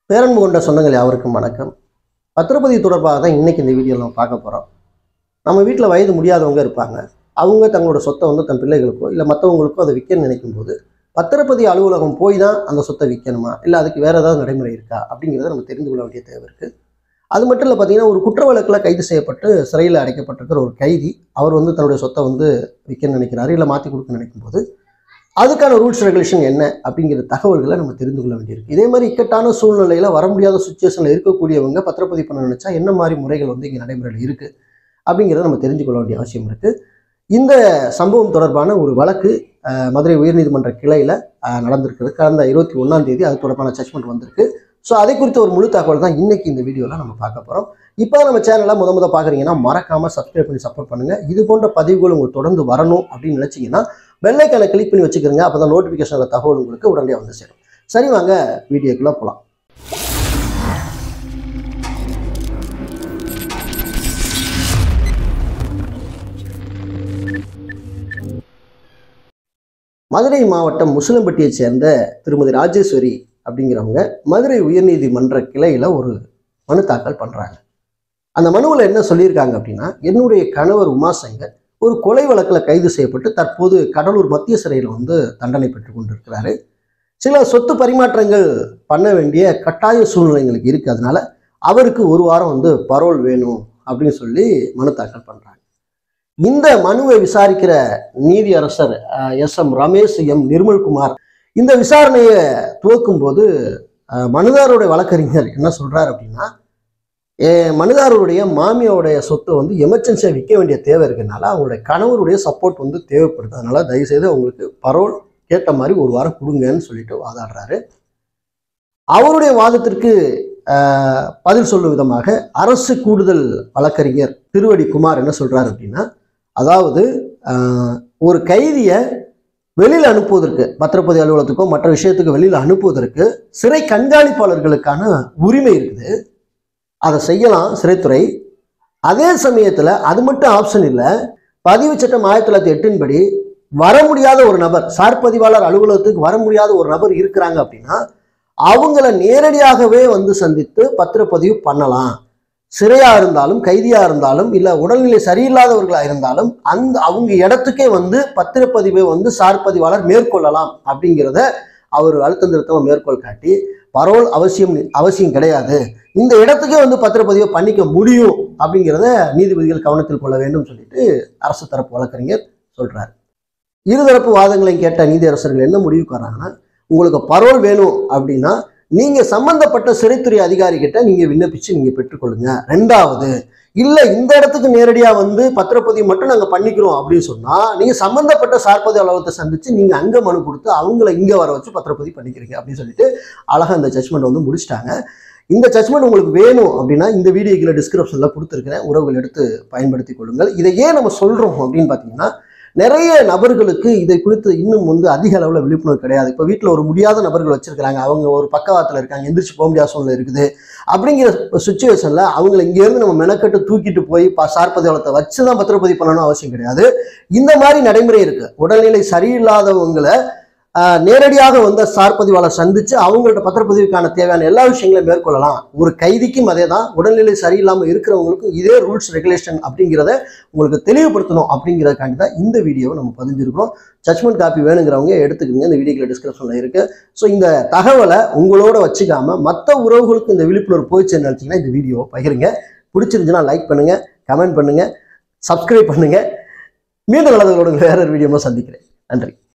பேரன்பு கொண்ட சொந்தங்கள் யாவருக்கும் வணக்கம். பத்திரப்பதிவு தொடர்பாக தான் இன்னைக்கு இந்த வீடியோவில் நம்ம பார்க்க போகிறோம். நம்ம வீட்டில் வயது முடியாதவங்க இருப்பாங்க. அவங்க தங்களோட சொத்தை தன் பிள்ளைகளுக்கோ இல்லை மற்றவங்களுக்கோ அதை விற்கணும்னு நினைக்கும் போது பத்திரப்பதிவு அலுவலகம் போய் தான் அந்த சொத்தை விற்கணுமா, இல்லை அதுக்கு வேறு ஏதாவது நடைமுறை இருக்கா அப்படிங்கிறத நம்ம தெரிந்து கொள்ள வேண்டிய தேவை இருக்குது. அது மட்டும் இல்லை, பார்த்தீங்கன்னா ஒரு குற்ற வழக்கில் கைது செய்யப்பட்டு சிறையில் அடைக்கப்பட்டிருக்கிற ஒரு கைதி அவர் தன்னுடைய சொத்தை விற்கணும்னு நினைக்கிறாரு, இல்லை மாற்றி கொடுக்க நினைக்கும் போது அதுக்கான ரூல்ஸ் ரெகுலேஷன் என்ன அப்படிங்கிற தகவல்களை நம்ம தெரிந்து கொள்ள வேண்டியிருக்கு. இதே மாதிரி இக்கட்டான சூழ்நிலையில் வர முடியாத சுச்சுவேஷனில் இருக்கக்கூடியவங்க பத்திரப்பதிவு பண்ண நினைச்சா என்ன மாதிரி முறைகள் இங்கே நடைமுறையில் இருக்குது அப்படிங்கிறத நம்ம தெரிஞ்சு கொள்ள வேண்டிய அவசியம் இருக்குது. இந்த சம்பவம் தொடர்பான ஒரு வழக்கு மதுரை உயர்நீதிமன்ற கிளையில் நடந்திருக்குது. கடந்த 21ஆம் தேதி அது தொடர்பான ஜட்ஜ்மெண்ட் வந்திருக்கு. ஸோ அதை குறித்த ஒரு முழு தகவல் தான் இன்னைக்கு இந்த வீடியோவில் நம்ம பார்க்க போகிறோம். இப்போ நம்ம சேனலை முத பார்க்குறீங்கன்னா மறக்காமல் சப்ஸ்கிரைப் பண்ணி சப்போர்ட் பண்ணுங்கள். இது போன்ற பதிவுகள் உங்களுக்கு தொடர்ந்து வரணும் அப்படின்னு நினச்சிங்கன்னா பெல்லைக்கான கிளிக் பண்ணி வச்சுக்கிறங்க. அப்போ தான் நோட்டிஃபிகேஷனில் தகவல் உங்களுக்கு உடனே வந்து சேரும். சரி, வாங்க வீடியோக்குள்ளே போகலாம். மதுரை மாவட்டம் முஸ்லிம்பட்டியை சேர்ந்த திருமதி ராஜேஸ்வரி அப்படிங்கிறவங்க மதுரை உயர்நீதிமன்ற கிளையில் ஒரு மனு தாக்கல் பண்ணுறாங்க. அந்த மனுவில் என்ன சொல்லியிருக்காங்க அப்படின்னா, என்னுடைய கணவர் உமாசங்கர் ஒரு கொலை வழக்கில் கைது செய்யப்பட்டு தற்போது கடலூர் மத்திய சிறையில் தண்டனை பெற்றுக் கொண்டிருக்கிறாரு. சில சொத்து பரிமாற்றங்கள் பண்ண வேண்டிய கட்டாய சூழ்நிலைங்களுக்கு இருக்குது. அதனால அவருக்கு ஒரு வாரம் பரோல் வேணும் அப்படின்னு சொல்லி மனு தாக்கல் பண்ணுறாங்க. இந்த மனுவை விசாரிக்கிற நீதியரசர் SM ரமேஷ் நிர்மல்குமார் இந்த விசாரணையை துவக்கும் போது மனுதாரருடைய வழக்கறிஞர் என்ன சொல்றாரு அப்படின்னா, மனுதாரருடைய மாமியோடைய சொத்தை எமர்ஜென்சியாக விற்க வேண்டிய தேவை இருக்கிறதுனால அவங்களுடைய கணவருடைய சப்போர்ட் தேவைப்படுது. அதனால தயவுசெய்து அவங்களுக்கு பரோல் கேட்ட மாதிரி ஒரு வாரம் கொடுங்கன்னு சொல்லிட்டு வாதாடுறாரு. அவருடைய வாதத்திற்கு பதில் சொல்லும் விதமாக அரசு கூடுதல் வழக்கறிஞர் திருவடி குமார் என்ன சொல்றாரு அப்படின்னா, அதாவது ஒரு கைதியை வெளியில் அனுப்புவதற்கு பத்திரப்பதிவு அலுவலகத்துக்கோ மற்ற விஷயத்துக்கு வெளியில் அனுப்புவதற்கு சிறை கண்காணிப்பாளர்களுக்கான உரிமை இருக்குது. அதை செய்யலாம் சிறைத்துறை. அதே சமயத்தில் அது மட்டும் ஆப்ஷன் இல்லை. பதிவு சட்டம் 1908 படி வர முடியாத ஒரு நபர், சார் பதிவாளர் அலுவலகத்துக்கு வர முடியாத ஒரு நபர் இருக்கிறாங்க அப்படின்னா அவங்கள நேரடியாகவே சந்தித்து பத்திரப்பதிவு பண்ணலாம். சிறையா இருந்தாலும் கைதியா இருந்தாலும் இல்லை உடல்நிலை சரியில்லாதவர்களா இருந்தாலும் அவங்க இடத்துக்கே பத்திரப்பதிவை சார் பதிவாளர் மேற்கொள்ளலாம் அப்படிங்கிறத அவர் அழுத்தம் திருத்தமா மேற்கோள் காட்டி, பரோல் அவசியம் கிடையாது, இந்த இடத்துக்கே பத்திரப்பதிவை பண்ணிக்க முடியும் அப்படிங்கிறத நீதிபதிகள் கவனத்தில் கொள்ள வேண்டும் சொல்லிட்டு அரசு தரப்பு வழக்கறிஞர் சொல்றாரு. இருதரப்பு வாதங்களையும் கேட்ட நீதியரசர்கள் என்ன முடிவுக்கு வராங்கன்னா, உங்களுக்கு பரோல் வேணும் அப்படின்னா நீங்க சம்பந்தப்பட்ட சிறைத்துறை அதிகாரி கிட்ட நீங்க விண்ணப்பிச்சு நீங்க பெற்றுக்கொள்ளுங்க. ரெண்டாவது, இல்ல இந்த இடத்துக்கு நேரடியா பத்திரப்பதிவு மட்டும் நாங்க பண்ணிக்கிறோம் அப்படின்னு சொன்னா நீங்க சம்பந்தப்பட்ட சார்பதி அலுவலகத்தை சந்திச்சு நீங்க அங்க மனு கொடுத்து அவங்கள இங்க வர வச்சு பத்திரப்பதிவு பண்ணிக்கிறீங்க அப்படின்னு சொல்லிட்டு அழகா இந்த ஜட்ஜ்மெண்ட் முடிச்சிட்டாங்க. இந்த ஜட்ஜ்மெண்ட் உங்களுக்கு வேணும் அப்படின்னா இந்த வீடியோ கீழே டிஸ்கிரிப்ஷன்ல கொடுத்துருக்கிறேன், உறவுகள் எடுத்து பயன்படுத்திக் கொள்ளுங்கள். இதை ஏன் நம்ம சொல்றோம் அப்படின்னு பாத்தீங்கன்னா, நிறைய நபர்களுக்கு இதை குறித்து இன்னும் அதிக அளவில் விழிப்புணர்வு கிடையாது. இப்போ வீட்டில் ஒரு முடியாத நபர்கள் வச்சிருக்கிறாங்க, அவங்க ஒரு பக்கவாத்தில் இருக்காங்க, எந்திரிச்சு போக முடியாத சூழ்நிலை இருக்குது. அப்படிங்கிற சுச்சுவேஷனில் அவங்களை இங்கேருந்து நம்ம மெனக்கட்டு தூக்கிட்டு போய் சார் பதிவாளத்தை வச்சு தான் பத்திரப்பதிவு பண்ணணும் அவசியம் கிடையாது. இந்த மாதிரி நடைமுறை இருக்கு. உடல்நிலை சரியில்லாதவங்களை நேரடியாக சார் பதிவாளர் சந்திச்சு அவங்கள்ட்ட பத்திரப்பதிவுக்கான தேவையான எல்லா விஷயங்களையும் மேற்கொள்ளலாம். ஒரு கைதிக்கும் அதே தான், உடல்நிலை சரியில்லாமல் இருக்கிறவங்களுக்கும் இதே ரூல்ஸ் ரெகுலேஷன் அப்படிங்கிறத உங்களுக்கு தெளிவுபடுத்தணும் அப்படிங்கிறதுக்காண்டி தான் இந்த வீடியோவை நம்ம பதிஞ்சிருக்கிறோம். ஜட்ஜ்மெண்ட் காப்பி வேணுங்கிறவங்க எடுத்துக்கோங்க, இந்த வீடியோக்குள்ள டிஸ்கிரிப்ஷன்ல இருக்கு. ஸோ இந்த தகவலை உங்களோட வச்சுக்காம மற்ற உறவுகளுக்கு இந்த விழிப்புணர்வு போயிடுச்சுன்னு நினைச்சீங்கன்னா இந்த வீடியோவை பகிருங்க. பிடிச்சிருந்துச்சுன்னா லைக் பண்ணுங்க, கமெண்ட் பண்ணுங்க, சப்ஸ்கிரைப் பண்ணுங்க. மீண்டும் நல்லவர்களோட வேற ஒரு வீடியோமா சந்திக்கிறேன். நன்றி.